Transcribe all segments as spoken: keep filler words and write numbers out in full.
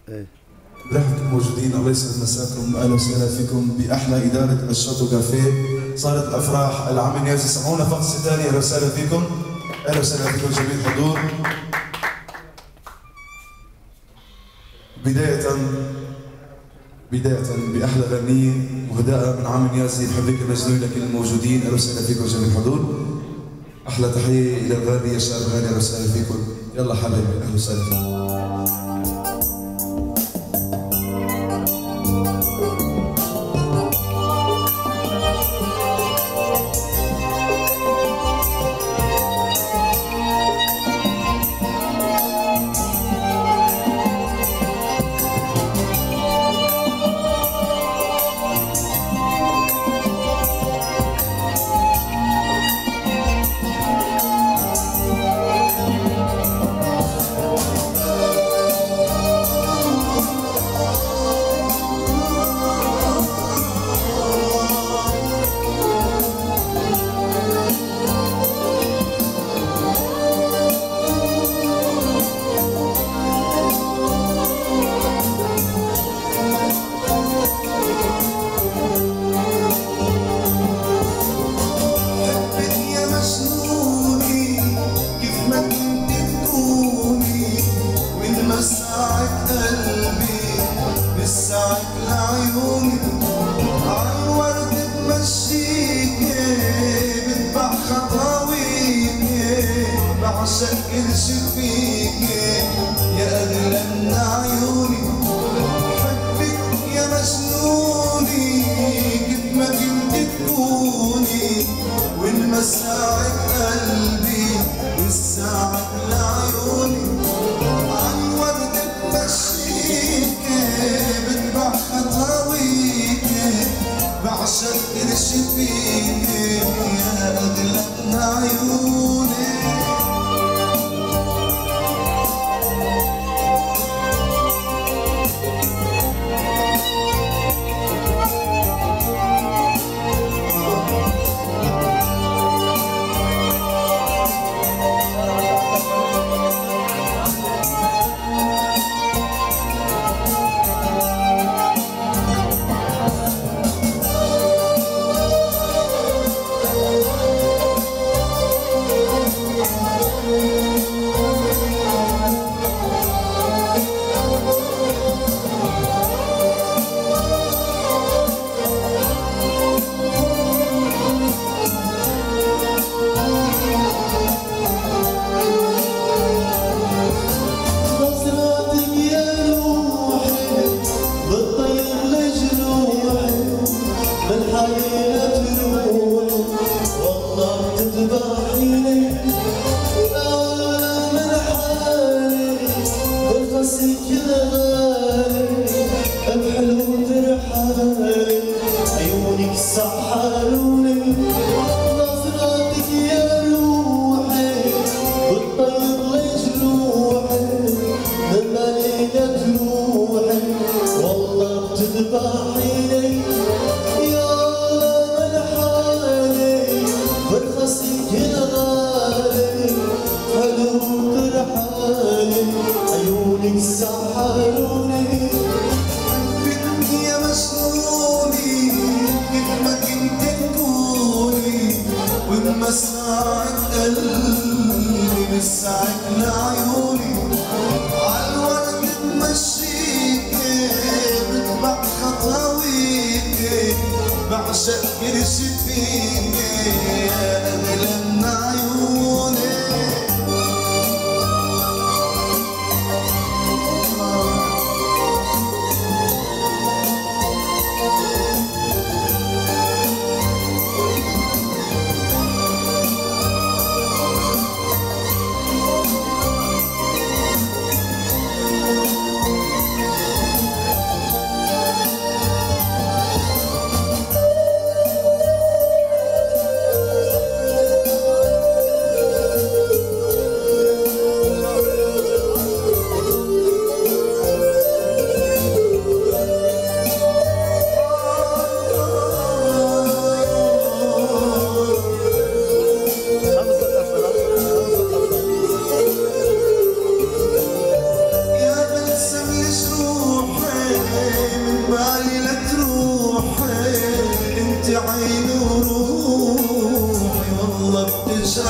ايه رحبكم موجودين، الله يسعد مساكم، اهلا وسهلا فيكم باحلى اداره الشاطو كافيه. صارت الافراح العم نيازي، سمعونا فقط ثاني. اهلا وسهلا فيكم، اهلا وسهلا فيكم جميع الحضور. بداية بداية بأحلى غنية مهدأة من عم نيازي، بحبك المجنون لكل الموجودين، أهلا وسهلا فيكم جميع الحضور. أحلى تحية إلى الغالي يا شباب غالي، أهلا وسهلا فيكم. يلا حبايبي أهلا وسهلا فيكم.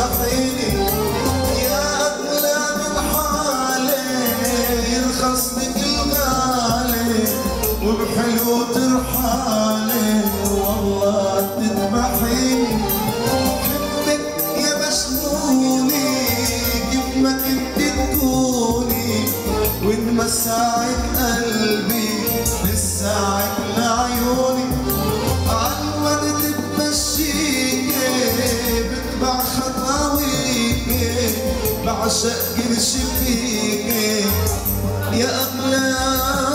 تذبحيني يا أغلى من حالي يرخص لك الغالي وبحلو ترحالي والله تذبحيني حبك يا مجنوني كيف ما كنت تكوني وانمسعت قلبي لساعك لعيوني عالورد بمشيكي بتبع خطاويكي بعشق كل شي فيكي يا أغلى